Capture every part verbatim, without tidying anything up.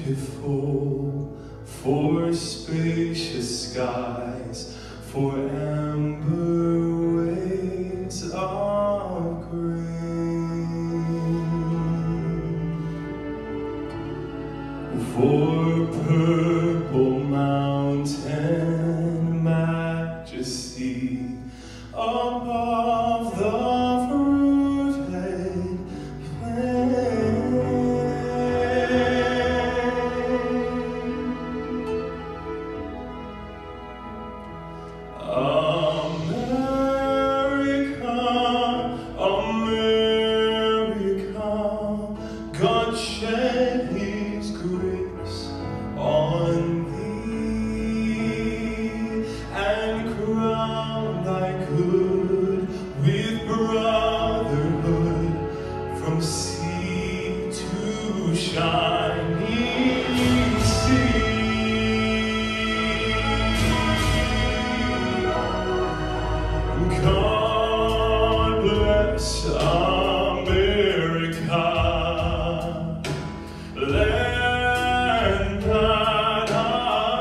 beautiful for spacious skies, for amber waves of grain, for purple mountain majesty above the fruited plain. America, America, God shed His grace on thee, and crown thy good with brotherhood from sea to shining sea. God bless America, land that I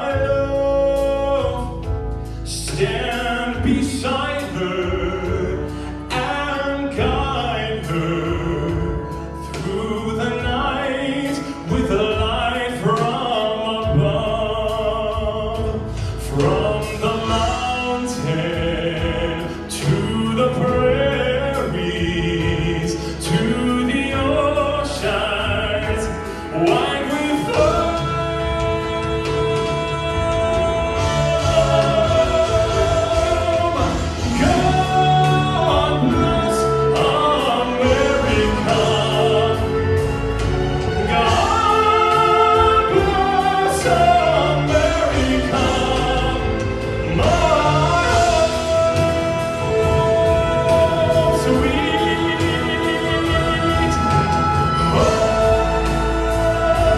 love. Stand beside her and guide her through the night with a light from above, from the mountain to the prairies, to the oceans, wide with foam. God bless America. God bless America. My sweet home.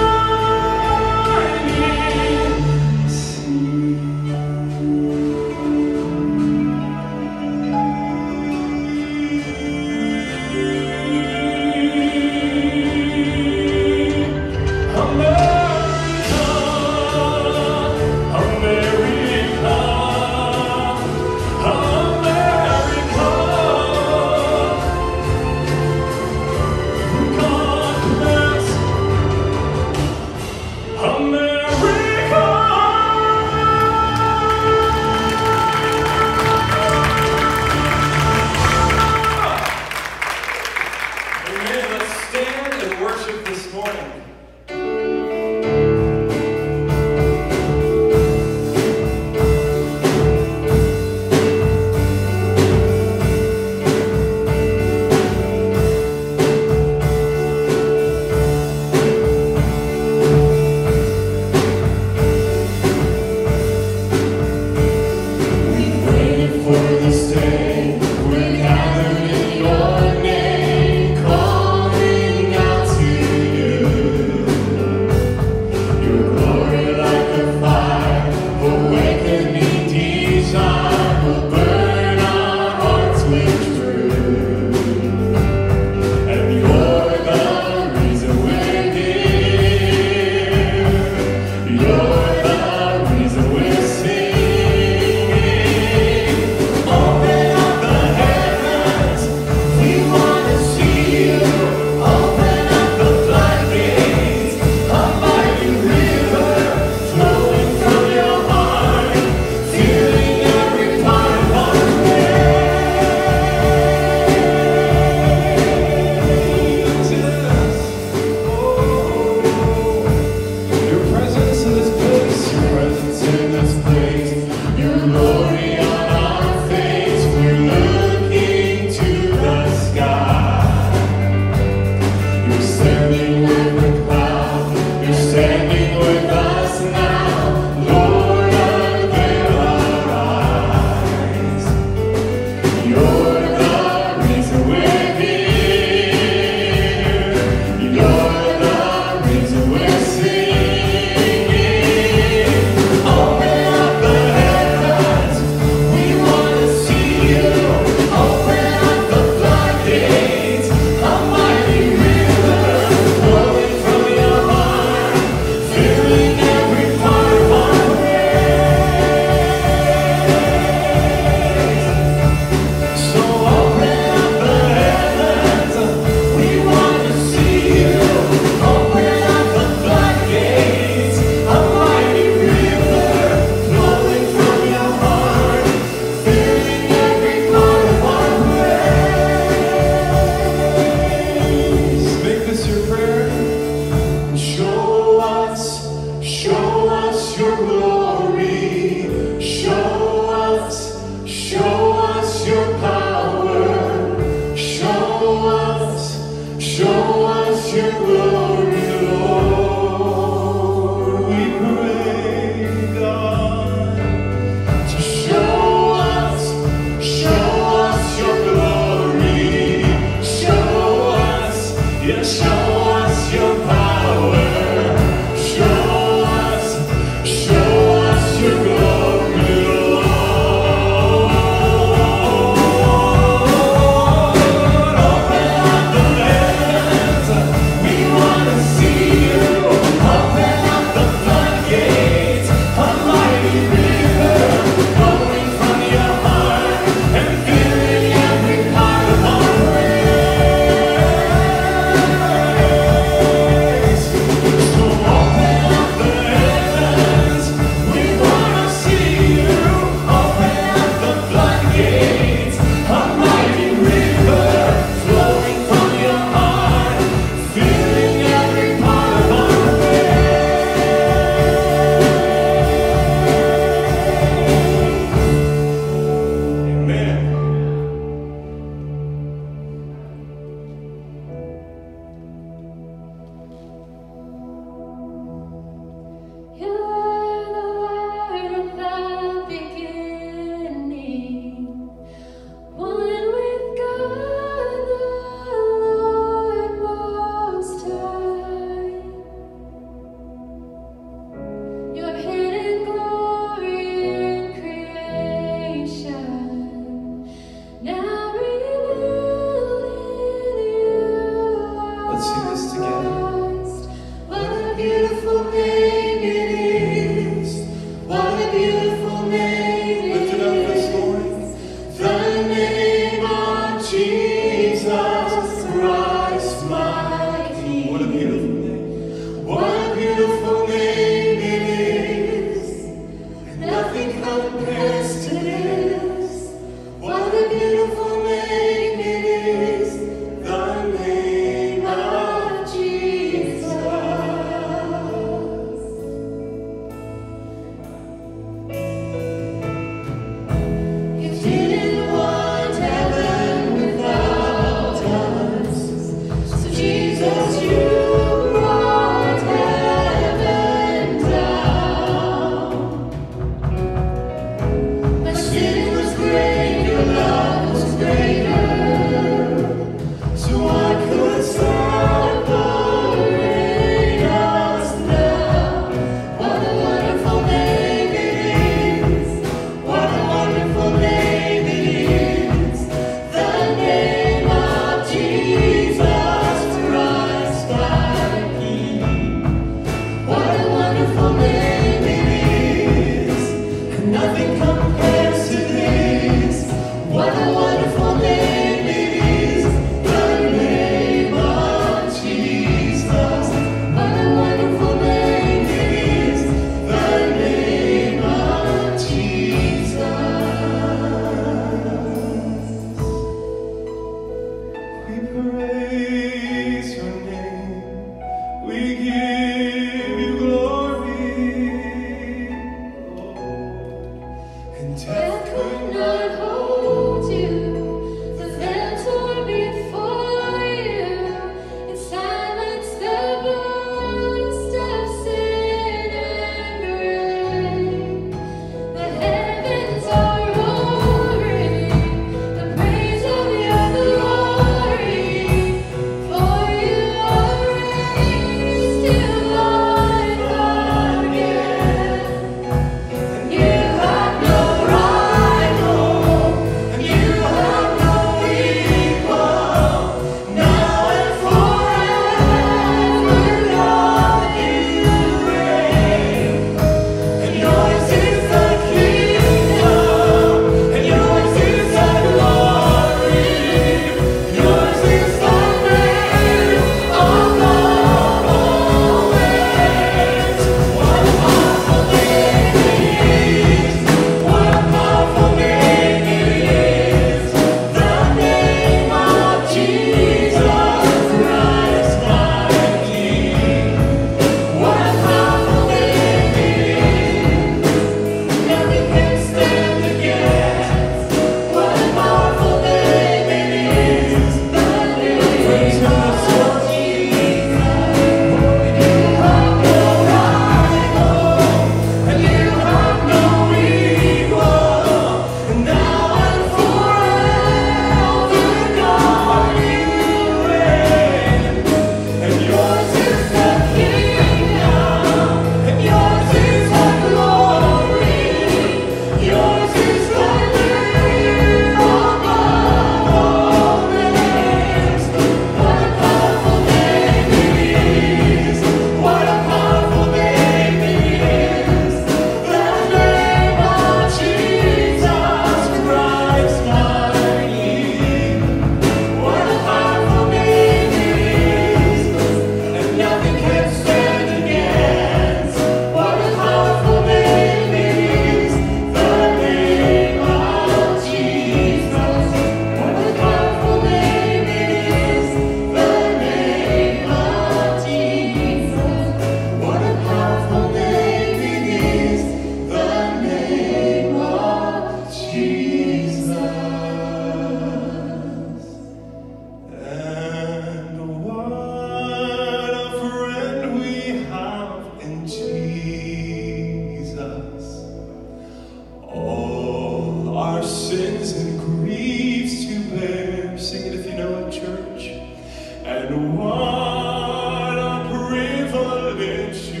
sins and griefs to bear. Sing it if you know it, church. And what a privilege to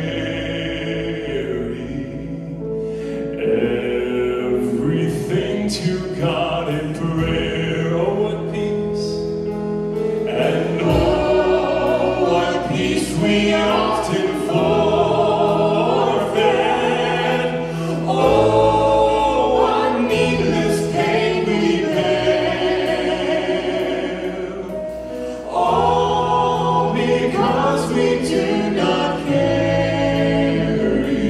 carry everything to God in prayer. Oh, what peace, and oh, what peace we often forfeit. Oh, what needless pain we bear. All because we do not carry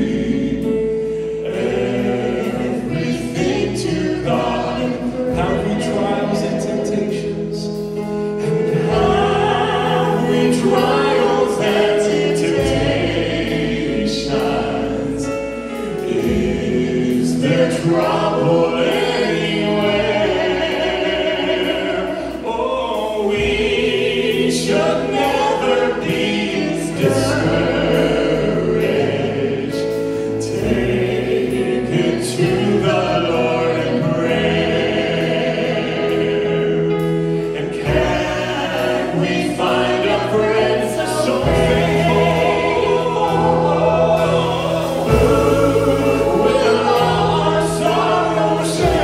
everything to God. Have we trials and temptations? And have we trials and temptations? Is there trouble anywhere? Oh, we should never be discouraged. Take it to the Lord in prayer. And can we find a friend so faithful, who will our sorrow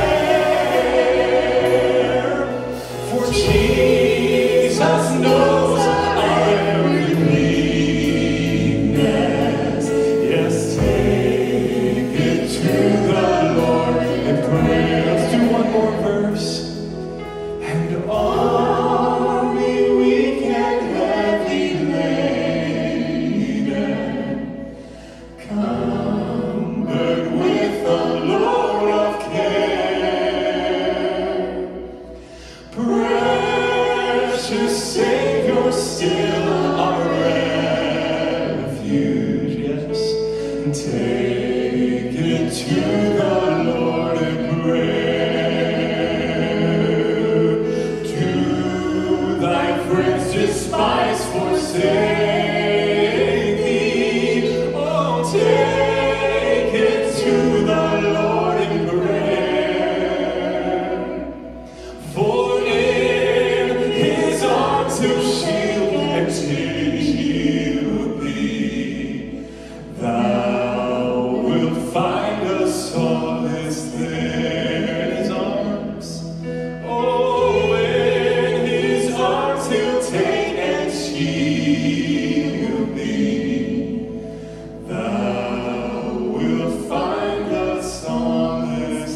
share? For Jesus knows our every weakness. Yes, take it to the Lord in prayer. Let's do one more verse. And are we weak and heavy laden, cumbered with a load of care? Precious Savior, still our refuge, yes. Take it to the Lord in prayer. To thy friends despise, forsake thee. Oh, take it to the Lord in prayer. For in his arms he'll shield and shield thee. Thou wilt find a solace there in his arms. Oh, in his arms he'll take and shield thee. Thou wilt find a solace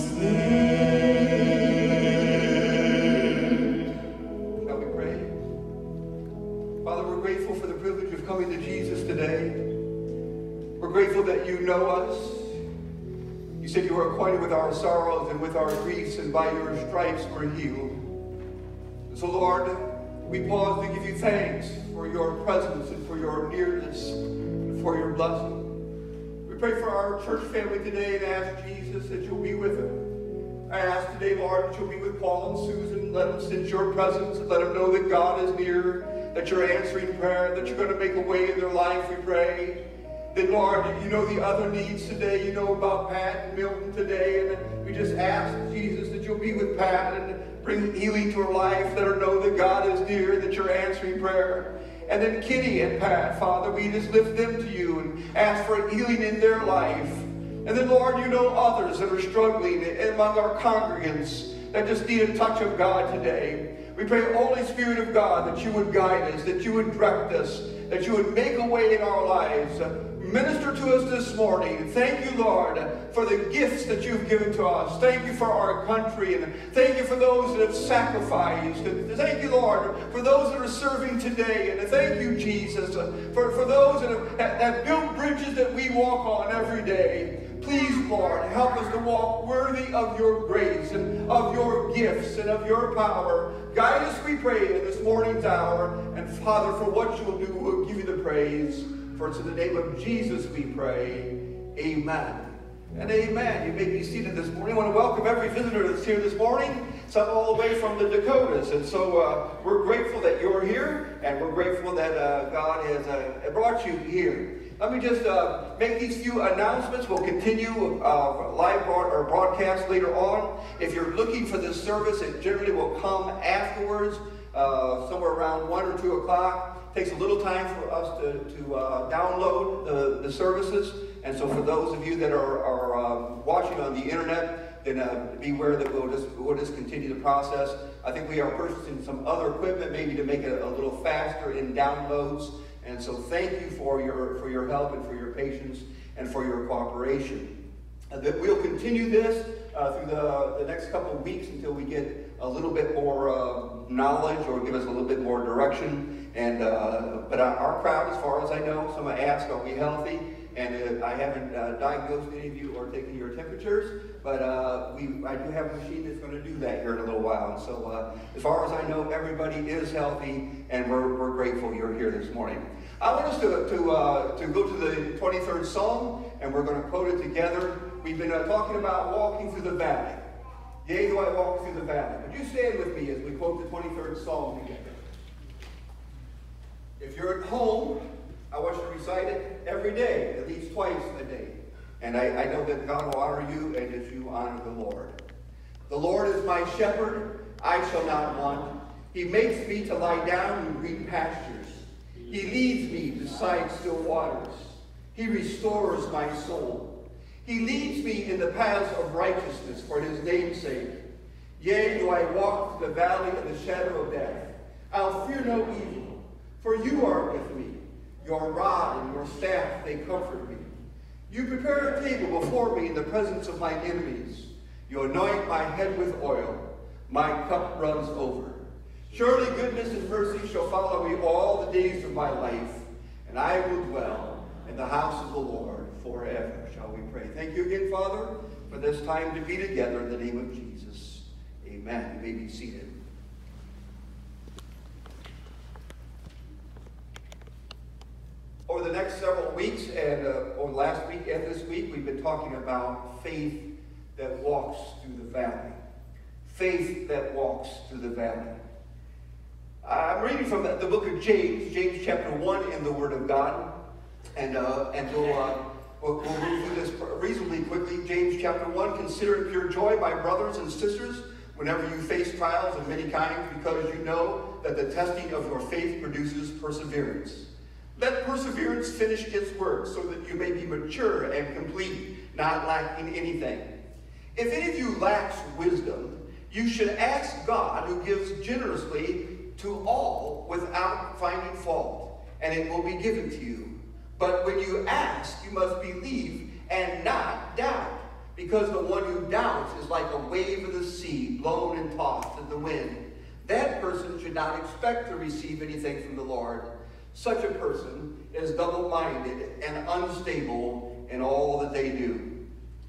there. Shall we pray? Father, we're grateful for the privilege of coming to Jesus today. We're grateful that you know us. You said you were acquainted with our sorrows and with our griefs, and by your stripes we're healed. So, Lord, we pause to give you thanks for your presence and for your nearness and for your blessing. We pray for our church family today and ask, Jesus, that you'll be with them. I ask today, Lord, that you'll be with Paul and Susan. Let them sense your presence. Let them know that God is near, that you're answering prayer, that you're going to make a way in their life, we pray. Then, Lord, you know the other needs today. You know about Pat and Milton today. And we just ask, Jesus, that you'll be with Pat and bring healing to her life. Let her know that God is near, that you're answering prayer. And then Kitty and Pat, Father, we just lift them to you and ask for healing in their life. And then, Lord, you know others that are struggling among our congregants that just need a touch of God today. We pray, Holy Spirit of God, that you would guide us, that you would direct us, that you would make a way in our lives. Minister to us this morning. Thank you, Lord, for the gifts that you've given to us. Thank you for our country, and thank you for those that have sacrificed. And thank you, Lord, for those that are serving today. And thank you, Jesus, for, for those that have, that have built bridges that we walk on every day. Please, Lord, help us to walk worthy of your grace and of your gifts and of your power. Guide us, we pray, in this morning's hour. And Father, for what you'll do, we'll give you the praise. For it's in the name of Jesus we pray. Amen. And amen. You may be seated this morning. I want to welcome every visitor that's here this morning. Some all the way from the Dakotas. And so uh, we're grateful that you're here. And we're grateful that uh, God has uh, brought you here. Let me just uh, make these few announcements. We'll continue uh, live broad or broadcast later on. If you're looking for this service, it generally will come afterwards, uh, somewhere around one or two o'clock. It takes a little time for us to, to uh, download the, the services. And so for those of you that are, are uh, watching on the internet, then uh, beware that we'll just, we'll just continue the process. I think we are purchasing some other equipment maybe to make it a little faster in downloads. And so thank you for your, for your help and for your patience and for your cooperation. Uh, that we'll continue this uh, through the, the next couple of weeks until we get a little bit more uh, knowledge or give us a little bit more direction. And uh, but our, our crowd, as far as I know, someone asked, are we healthy? And uh, I haven't uh, diagnosed any of you or taken your temperatures, but uh, we I do have a machine that's going to do that here in a little while. And so uh, as far as I know, everybody is healthy, and we're, we're grateful you're here this morning. I want us to, to, uh, to go to the twenty-third Psalm, and we're going to quote it together. We've been uh, talking about walking through the valley. Yea, do I walk through the valley? Would you stand with me as we quote the twenty-third Psalm together? If you're at home, I want you to recite it every day, at least twice a day. And I, I know that God will honor you and that you honor the Lord. The Lord is my shepherd, I shall not want. He makes me to lie down in green pastures. He leads me beside still waters. He restores my soul. He leads me in the paths of righteousness for his name's sake. Yea, do I walk through the valley of the shadow of death, I'll fear no evil, for you are with me. Your rod and your staff, they comfort me. You prepare a table before me in the presence of my enemies. You anoint my head with oil. My cup runs over. Surely goodness and mercy shall follow me all the days of my life, and I will dwell in the house of the Lord forever. Shall we pray? Thank you again, Father, for this time to be together in the name of Jesus. Amen. You may be seated. Over the next several weeks, and uh, over last week and this week, we've been talking about faith that walks through the valley. Faith that walks through the valley. I'm reading from the, the book of James, James chapter one in the Word of God. And, uh, and we'll, uh, we'll, we'll move through this reasonably quickly. James chapter one, consider it pure joy, my brothers and sisters, whenever you face trials of many kinds, because you know that the testing of your faith produces perseverance. Let perseverance finish its work, so that you may be mature and complete, not lacking anything. If any of you lacks wisdom, you should ask God, who gives generously to all without finding fault, and it will be given to you. But when you ask, you must believe and not doubt, because the one who doubts is like a wave of the sea, blown and tossed in the wind. That person should not expect to receive anything from the Lord. Such a person is double-minded and unstable in all that they do.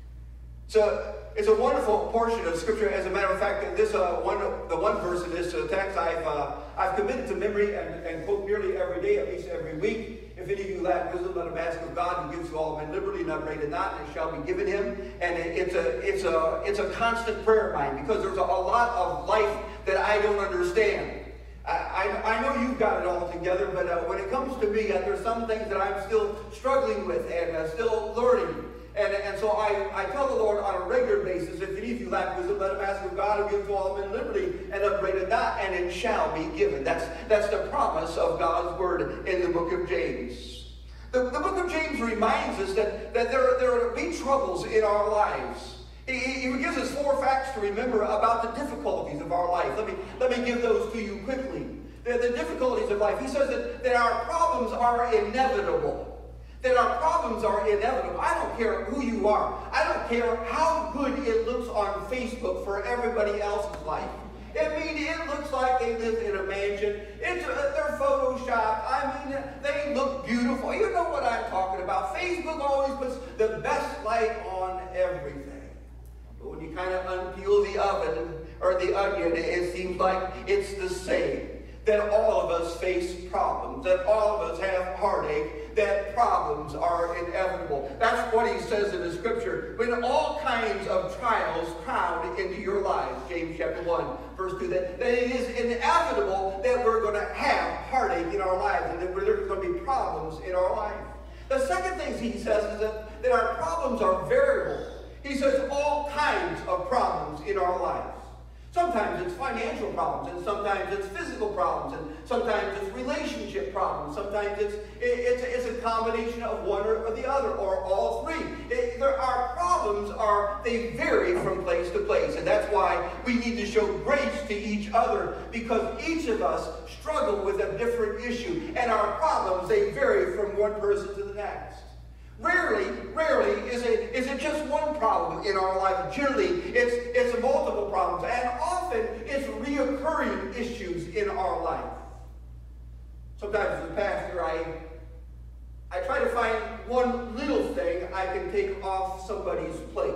So it's a wonderful portion of Scripture. As a matter of fact, this uh, one, the one verse in this uh, text I've uh, I've committed to memory and, and quote nearly every day, at least every week. If any of you lack wisdom, let him ask of God, who gives to all men liberally, and upbraideth not, and it shall be given him. And it, it's a it's a it's a constant prayer of mine, because there's a, a lot of life that I don't understand. I, I know you've got it all together, but uh, when it comes to me, uh, there's some things that I'm still struggling with and uh, still learning. And, and so I, I tell the Lord on a regular basis, if any of you lack wisdom, let him ask of God, who gives to all men liberty, and upbraideth not, and it shall be given. That's, that's the promise of God's word in the book of James. The, the book of James reminds us that, that there, there will be troubles in our lives. He, he gives us four facts to remember about the difficulties of our life. Let me, let me give those to you quickly. The, the difficulties of life. He says that, that our problems are inevitable. That our problems are inevitable. I don't care who you are. I don't care how good it looks on Facebook for everybody else's life. I mean, it looks like they live in a mansion. It's, uh, they're photoshopped. I mean, they look beautiful. You know what I'm talking about. Facebook always puts the best light on everything. But when you kind of unpeel the oven or the onion, it seems like it's the same. That all of us face problems. That all of us have heartache. That problems are inevitable. That's what he says in the scripture. When all kinds of trials crowd into your lives, James chapter one, verse two, that, that it is inevitable that we're going to have heartache in our lives and that there's going to be problems in our life. The second thing he says is that, that our problems are variable. He says all kinds of problems in our lives. Sometimes it's financial problems, and sometimes it's physical problems, and sometimes it's relationship problems. Sometimes it's, it's, it's a combination of one or, or the other, or all three. It, there, our problems are, they vary from place to place, and that's why we need to show grace to each other, because each of us struggle with a different issue, and our problems, they vary from one person to the next. Rarely, rarely is it, is it just one problem in our life. Generally, it's, it's multiple problems. And often, it's reoccurring issues in our life. Sometimes as a pastor, I, I try to find one little thing I can take off somebody's plate.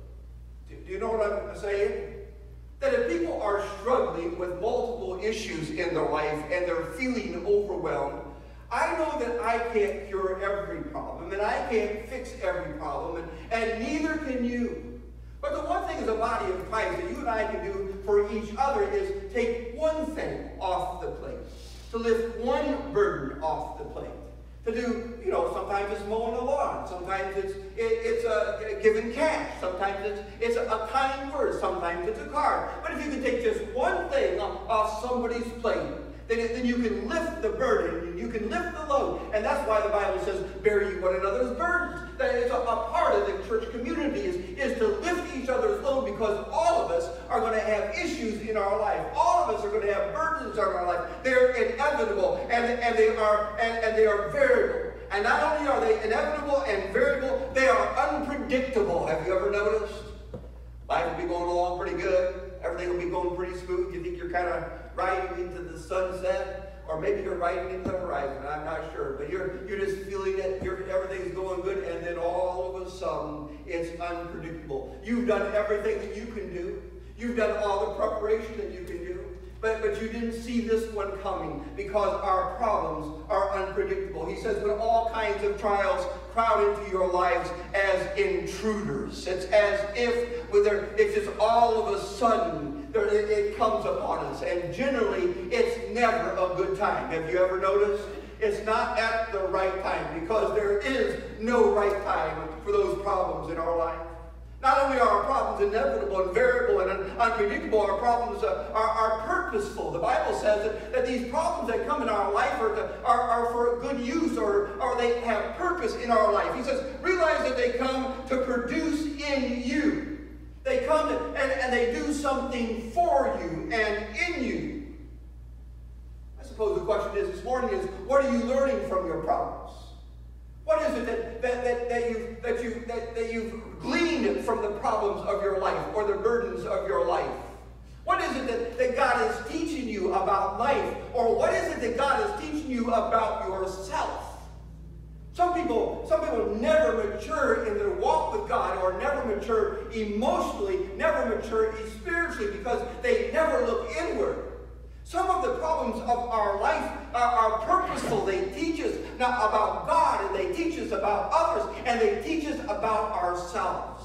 Do, do you know what I'm saying? That if people are struggling with multiple issues in their life and they're feeling overwhelmed, I know that I can't cure every problem, and I can't fix every problem, and, and neither can you. But the one thing as a body of Christ that you and I can do for each other is take one thing off the plate, to lift one burden off the plate. To do, you know, sometimes it's mowing the lawn, sometimes it's it, it's a, giving cash, sometimes it's it's a, a kind word, sometimes it's a card. But if you can take just one thing off, off somebody's plate, Then, then you can lift the burden, you can lift the load. And that's why the Bible says, bear ye one another's burdens. That is a, a part of the church community is, is to lift each other's load, because all of us are going to have issues in our life. All of us are going to have burdens in our life. They're inevitable, and, and, they are, and, and they are variable. And not only are they inevitable and variable, they are unpredictable. Have you ever noticed? Life will be going along pretty good. Everything will be going pretty smooth. You think you're kind of riding into the sunset, or maybe you're riding into the horizon. I'm not sure, but you're you're just feeling it. You're, everything's going good, and then all of a sudden, it's unpredictable. You've done everything that you can do. You've done all the preparation that you can do, but but you didn't see this one coming, because our problems are unpredictable. He says, when all kinds of trials crowd into your lives as intruders, it's as if whether it's just all of a sudden it comes upon us, and generally it's never a good time. Have you ever noticed? It's not at the right time, because there is no right time for those problems in our life. Not only are our problems inevitable and variable and un unpredictable, our problems uh, are, are purposeful. The Bible says that, that these problems that come in our life are, to, are, are for good use, or, or they have purpose in our life. He says, realize that they come to produce in you. They come and, and they do something for you and in you. I suppose the question is this morning is, what are you learning from your problems? What is it that, that, that, that, you've, that, you, that, that you've gleaned from the problems of your life, or the burdens of your life? What is it that, that God is teaching you about life? Or what is it that God is teaching you about yourself? Some people, some people never mature in their walk with God, or never mature emotionally, never mature spiritually, because they never look inward. Some of the problems of our life are, are purposeful. They teach us now about God, and they teach us about others, and they teach us about ourselves.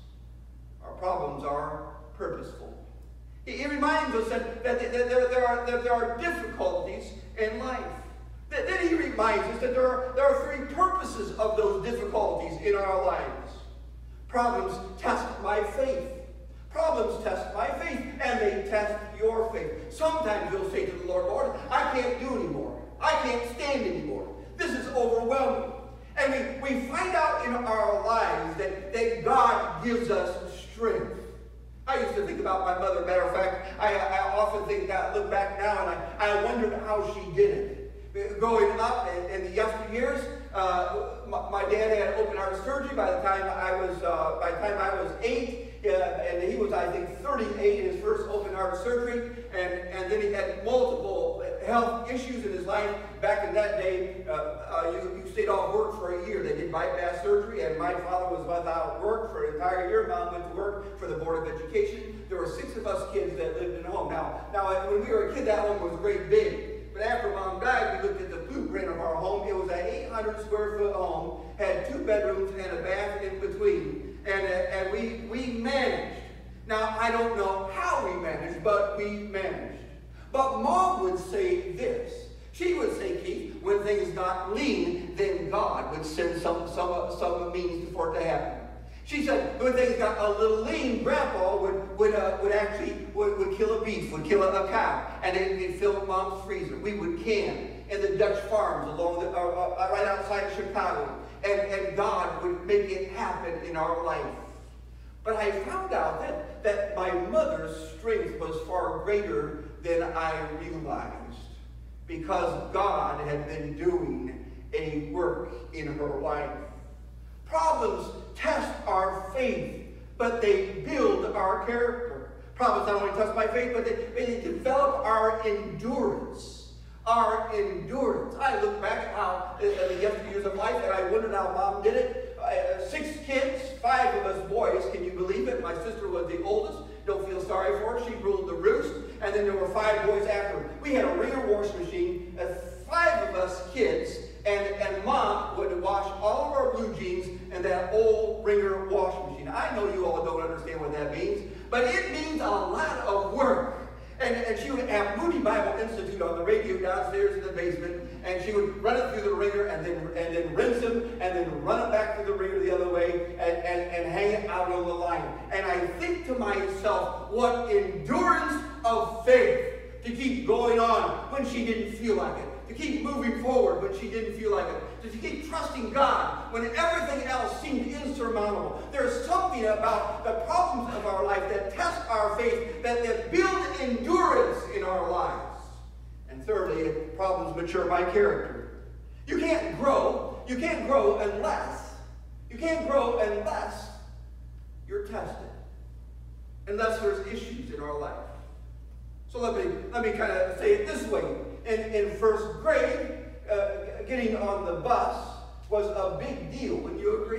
Our problems are purposeful. It, it reminds us that, that, that, there, there are, that there are difficulties in life. Then he reminds us that there are, there are three purposes of those difficulties in our lives. Problems test my faith. Problems test my faith, and they test your faith. Sometimes you'll say to the Lord, Lord, I can't do anymore. I can't stand anymore. This is overwhelming. And we, we find out in our lives that, that God gives us strength. I used to think about my mother. Matter of fact, I, I often think that, look back now, and I, I wondered how she did it. Growing up in, in the yesteryears, uh, my, my dad had open heart surgery by the time I was uh, by the time I was eight, uh, and he was, I think, thirty-eight in his first open heart surgery, and and then he had multiple health issues in his life. Back in that day, uh, uh, you, you stayed off work for a year. They did bypass surgery, and my father was without work for an entire year. Mom went to work for the Board of Education. There were six of us kids that lived in a home. Now, now when we were a kid, that home was great big. But after Mom died, we looked at the blueprint of our home. It was an eight hundred square foot home, had two bedrooms and a bath in between, and, uh, and we, we managed. Now, I don't know how we managed, but we managed. But Mom would say this. She would say, Keith, when things got lean, then God would send some, some, some means for it to happen. She said when things got a little lean, Grandpa would would uh, would actually would, would kill a beef, would kill a, a cow, and then he'd fill Mom's freezer. We would can in the Dutch farms along the, uh, uh, right outside Chicago, and and God would make it happen in our life. But I found out that that my mother's strength was far greater than I realized, because God had been doing a work in her life. Problems test our faith, but they build our character. Problems not only test my faith, but they, they develop our endurance. Our endurance. I look back at how, in the yesteryears of life, and I wondered how Mom did it. Uh, six kids, five of us boys, can you believe it? My sister was the oldest. Don't feel sorry for her. She ruled the roost. And then there were five boys after her. We had a Wringer washing machine, uh, five of us kids. And, and Mom would wash all of our blue jeans in that old Wringer washing machine. I know you all don't understand what that means, but it means a lot of work. And, and she would have Moody Bible Institute on the radio downstairs in the basement, and she would run it through the wringer and then and then rinse them and then run it back through the wringer the other way and, and, and hang it out on the line. And I think to myself, what endurance of faith to keep going on when she didn't feel like it. To keep moving forward when she didn't feel like it. To keep trusting God when everything else seemed insurmountable. There's something about the problems of our life that test our faith, that, that build endurance in our lives. And thirdly, problems mature my character. You can't grow. You can't grow unless, you can't grow unless you're tested. Unless there's issues in our life. So let me, let me kind of say it this way. In, in first grade, uh, getting on the bus was a big deal. Wouldn't you agree?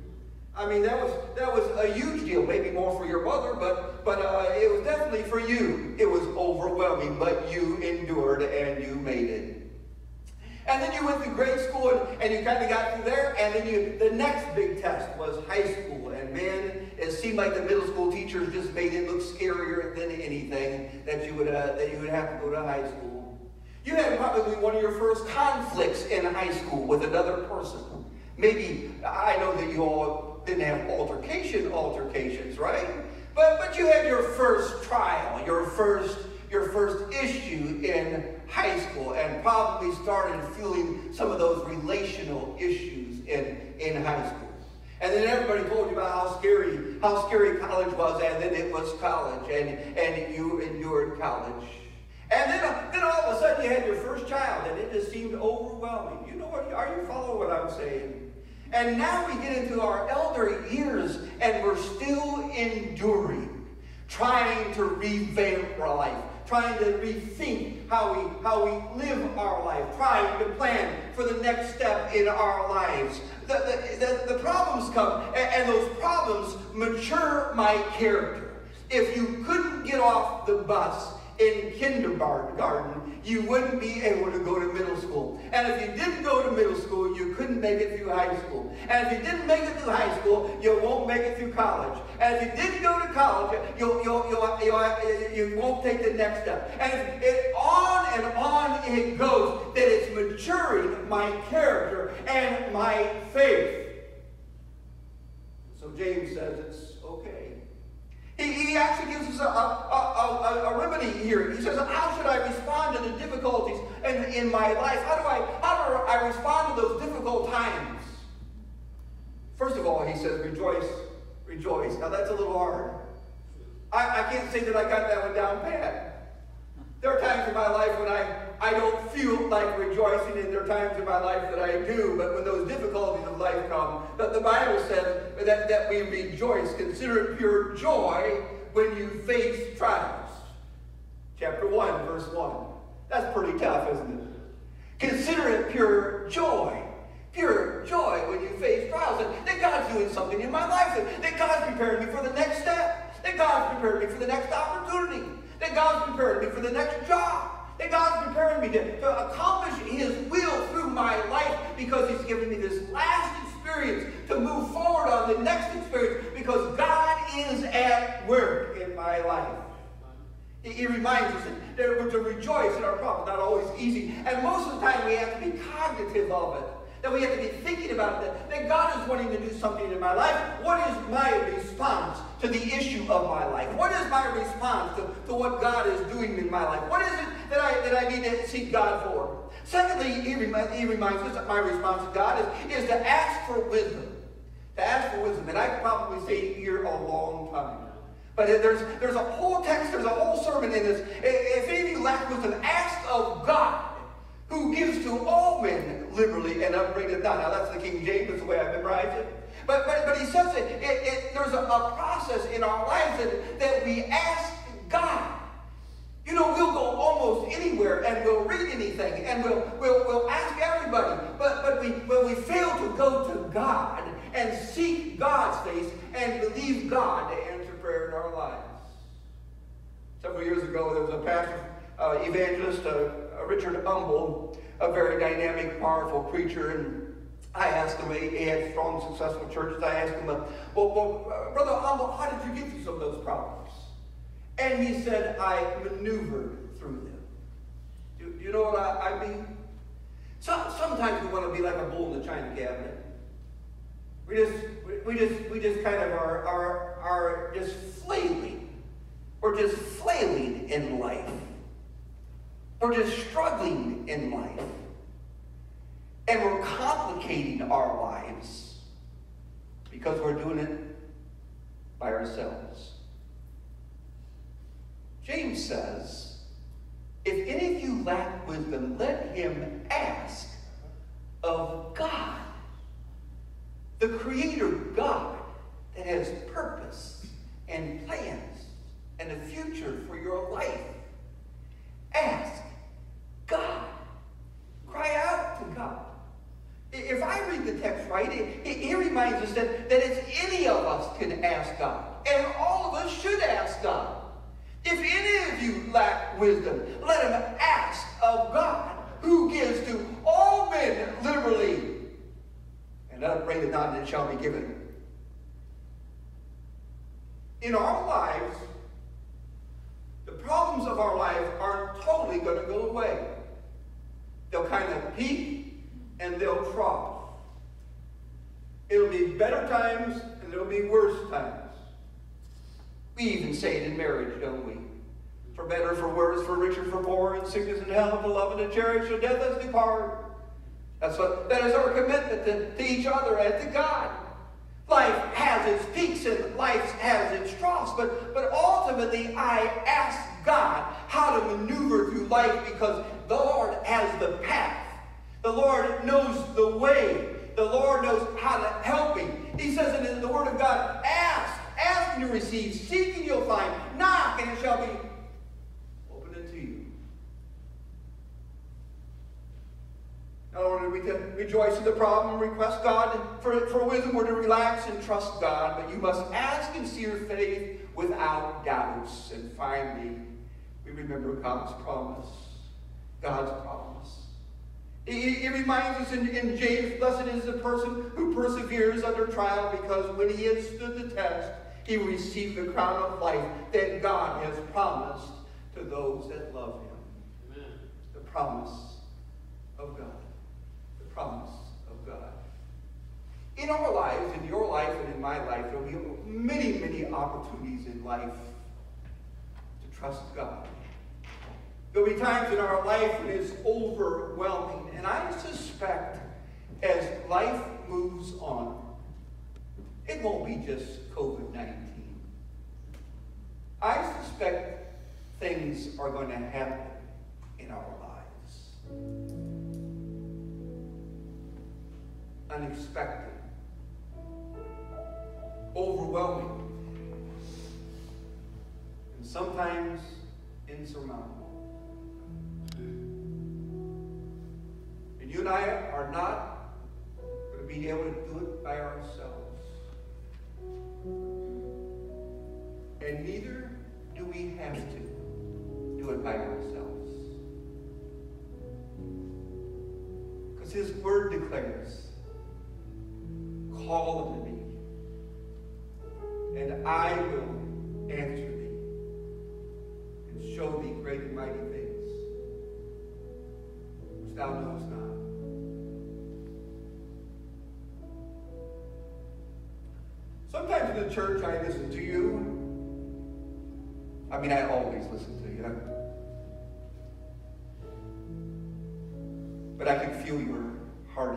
I mean, that was that was a huge deal. Maybe more for your mother, but but uh, it was definitely for you. It was overwhelming, but you endured and you made it. And then you went through grade school and, and you kind of got through there, and then you the next big test was high school. And man, it seemed like the middle school teachers just made it look scarier than anything that you would uh, that you would have to go to high school. You had probably one of your first conflicts in high school with another person. Maybe, I know that you all didn't have altercation altercations, right? But but you had your first trial, your first your first issue in high school, and probably started feeling some of those relational issues in, in high school. And then everybody told you about how scary, how scary college was, and then it was college, and, and you endured college. And then, uh, then all of a sudden you had your first child, and it just seemed overwhelming. You know what? Are you following what I'm saying? And now we get into our elder years, and we're still enduring, trying to revamp our life, trying to rethink how we how we live our life, trying to plan for the next step in our lives. The, the, the, the problems come, and, and those problems mature my character. If you couldn't get off the bus in kindergarten, you wouldn't be able to go to middle school. And if you didn't go to middle school, you couldn't make it through high school. And if you didn't make it through high school, you won't make it through college. And if you didn't go to college, you'll, you'll, you'll, you'll, you won't take the next step. And if it, on and on it goes, that it's maturing my character and my faith. So James says it's okay. He, he actually gives us a, a, a, a, a remedy here. He says, how should I respond to the difficulties in, in my life? How do I how do I respond to those difficult times? First of all, he says, rejoice, rejoice. Now that's a little hard. I, I can't say that I got that one down pat. There are times in my life when I, I don't feel like rejoicing, and there are times in my life that I do, but when those difficulties of life come, that the Bible says that, that we rejoice. Consider it pure joy when you face trials. Chapter one, verse one. That's pretty tough, isn't it? Consider it pure joy. Pure joy when you face trials. And that God's doing something in my life. That, that God's preparing me for the next step. That God's preparing me for the next opportunity. That God's preparing me for the next job. That God's preparing me to, to accomplish His will through my life, because He's given me this last experience to move forward on the next experience, because God is at work in my life. He, he reminds us that, that we're to rejoice in our problems. Not always easy. And most of the time we have to be cognitive of it. That we have to be thinking about it. That, that God is wanting to do something in my life. What is my response to the issue of my life? What is my response to, to what God is doing in my life? What is it that I, that I need to seek God for? Secondly, he, remi he reminds us that my response to God is, is to ask for wisdom. To ask for wisdom. And I could probably say here a long time. But there's, there's a whole text, there's a whole sermon in this. If any of you lack wisdom, ask of God, who gives to all men liberally and upbraideth not. Now that's the King James, that's the way I memorize it. But, but, but he says that it, it, there's a, a process in our lives that, that we ask God. You know, we'll go almost anywhere and we'll read anything and we'll, we'll, we'll ask everybody. But, but, we, but we fail to go to God and seek God's face and believe God to answer prayer in our lives. Several years ago, there was a pastor, uh, evangelist, uh, Richard Humble, a very dynamic, powerful preacher, and I asked him, he had strong, successful churches. I asked him, well, well uh, Brother Humble, how did you get through some of those problems? And he said, I maneuvered through them. Do, do you know what I, I mean? So, sometimes we want to be like a bull in the china cabinet. We just, we, we just, we just kind of are, are, are just flailing. We're just flailing in life. We're just struggling in life. And we're complicating our lives because we're doing it by ourselves. James says, if any of you lack wisdom, let him ask of God, the Creator God that has purpose and plans and a future for your life. Ask God. Cry out to God. If I read the text right, it, it, it reminds us that, that it's any of us can ask God. And all of us should ask God. If any of you lack wisdom, let him ask of God, who gives to all men liberally. And upbraideth not, and it shall be given. In our lives, the problems of our life aren't totally going to go away. They'll kind of peak and they'll trough. It'll be better times and there'll be worse times. We even say it in marriage, don't we? For better, for worse, for richer, for poorer, in sickness and health, beloved and cherished, till death us do part. That's what, that is our commitment to, to each other and to God. Life has its peaks and life has its troughs, but, but ultimately I ask God how to maneuver through life because the Lord has the path. The Lord knows the way. The Lord knows how to help me. He says in the Word of God, ask, ask and you'll receive, seek and you'll find, knock and it shall be opened unto you. Not only do we to rejoice in the problem, request God for, for wisdom, we're to relax and trust God, but you must ask in sincere faith without doubts. And finally, we remember God's promise. God's promise. It, it reminds us in, in James, blessed is the person who perseveres under trial, because when he has stood the test, he will receive the crown of life that God has promised to those that love him. Amen. The promise of God. The promise of God. In our lives, in your life and in my life, there will be many, many opportunities in life to trust God. There will be times in our life when it's overwhelming. And I suspect as life moves on, it won't be just COVID nineteen. I suspect things are going to happen in our lives. Unexpected. Overwhelming. And sometimes insurmountable. And you and I are not going to be able to do it by ourselves. And neither do we have to do it by ourselves. Because his word declares, call unto me, and I will answer thee, and show thee great and mighty things which thou knowest not. Sometimes in the church I listen to you. I mean, I always listen to you. But I can feel your heartache.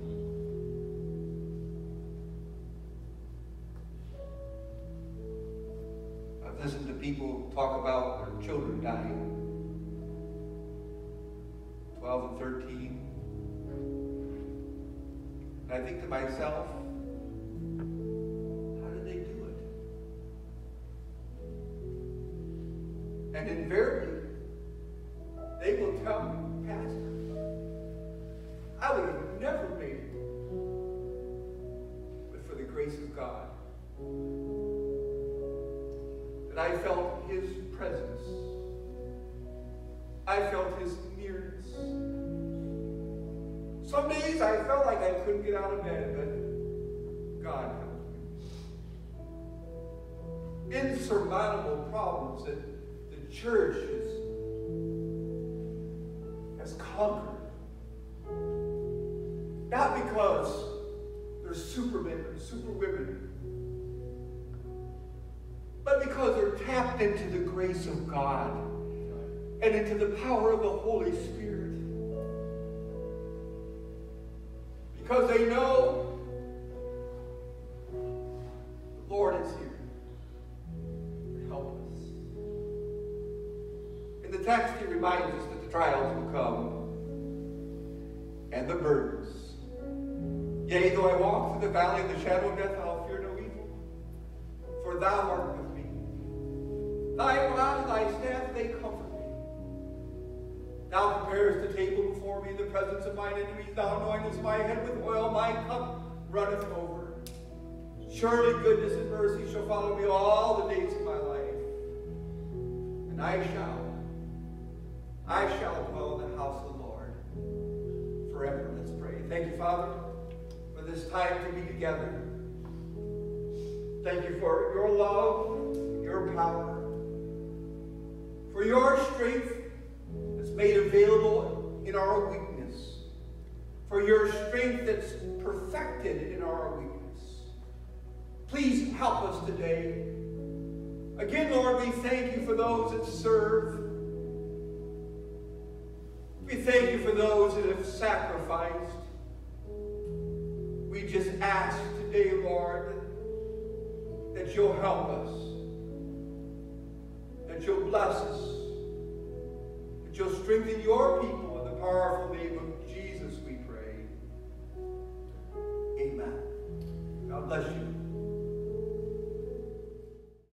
I've listened to people talk about their children dying. twelve and thirteen. And I think to myself, how did they do it? And invariably, they will tell me, Pastor, I would have never made it, but for the grace of God, that I felt His presence. I felt His nearness. Some days I felt like I couldn't get out of bed, but God helped me. Insurmountable problems that the church has, has conquered. Not because they're supermen and superwomen, but because they're tapped into the grace of God and into the power of the Holy Spirit. Because they know the Lord is here to help us. In the text, He reminds us that the trials will come and the burdens. Yea, though I walk through the valley of the shadow of death, I'll fear no evil, for thou art with me. Thy rod and thy staff, they comfort me. Thou preparest the table before me in the presence of mine enemies. Thou anointest my head with oil, my cup runneth over. Surely goodness and mercy shall follow me all the days of my life. And I shall, I shall dwell in the house of the Lord forever. Let's pray. Thank you, Father, for this time to be together. Thank you for your love, your power, for your strength that's made available in our weakness, for your strength that's perfected in our weakness. Please help us today. Again, Lord, we thank you for those that serve. We thank you for those that have sacrificed. We just ask today, Lord, that you'll help us, that you'll bless us, that you'll strengthen your people in the powerful name of Jesus, we pray. Amen. God bless you.